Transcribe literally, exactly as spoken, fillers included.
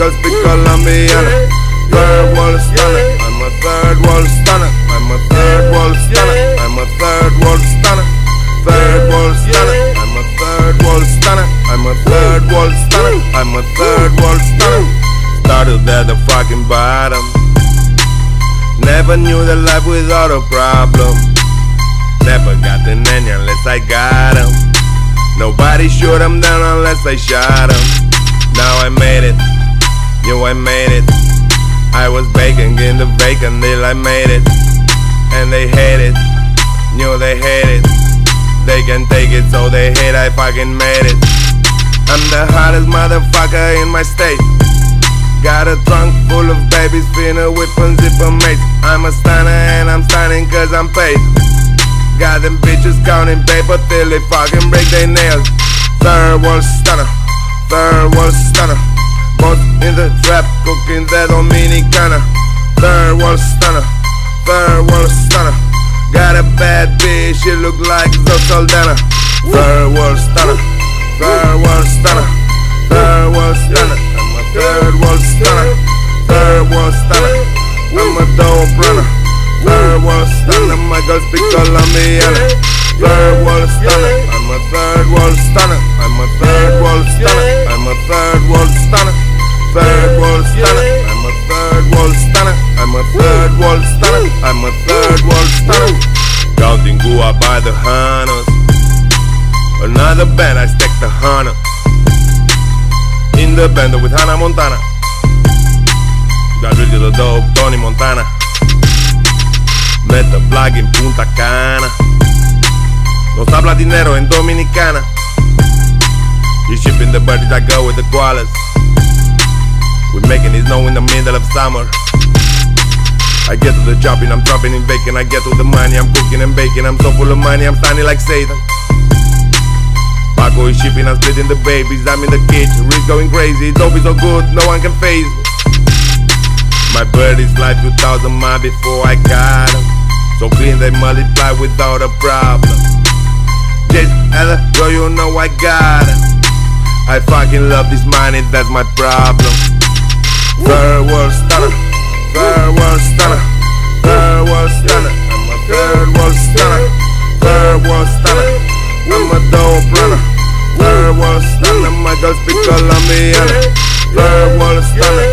girl speak Colombiana. Third world stunner, I'm a third world stunner. I'm a third world stunner. I'm a third world stunner. Third world stunner. I'm a third world stunner. I'm a third world stunner. I'm a third world stunner. Started at the fucking bottom. Never knew the life without a problem. Never got the nanny unless I got him. Nobody shoot him down unless I shot him. Now I made it, yo I made it. I was baking in the bacon till I made it. And they hate it, yo they hate it. They can take it so they hate I fucking made it. I'm the hottest motherfucker in my state. Got a trunk full of babies, finna whip and zipper mates. I'm a stunner and I'm stunning cause I'm paid. Got them bitches counting paper till they fucking break their nails. Third world stunner, third world stunner. Both in the trap, cooking that Dominicana. Third world stunner, third world stunner. Got a bad bitch, she look like Zoe Saldana. Third world stunner, third world stunner. Third world stunner, I'm a third world stunner. Third world stunner, I'm a dope runner. Third world stunner, my girl speak Colombiana. Third world stunner, I'm a third world stunner. I'm a third world stunner. I'm a third world stunner. Third world stunner, I'm a third world stunner. I'm a third world stunner. I'm a third world stunner. Counting Gua by the hundreds. Another band, I stack the hundred. Independent with Hannah Montana. Got rid of the dope, Tony Montana. Met the plug in Punta Cana. Nos habla dinero en Dominicana. You shipping the birdies, I go with the koalas. We're making it snow in the middle of summer. I get to the chopping, I'm dropping in bacon. I get to the money, I'm cooking and baking. I'm so full of money, I'm standing like Satan. Paco is shipping, I'm splitting the babies. I'm in the kitchen, Rick going crazy. Dope is so good, no one can phase me. My birdies fly two thousand miles before I got them. So clean they multiply without a problem. Just Ella, girl, you know I got it. I fucking love this money, that's my problem. Third world stunner, third world stunner, third world stunner. I'm a third world stunner, third world stunner. I'm a dope runner. Third world stunner, my girl speak Colombiana. Third world stunner,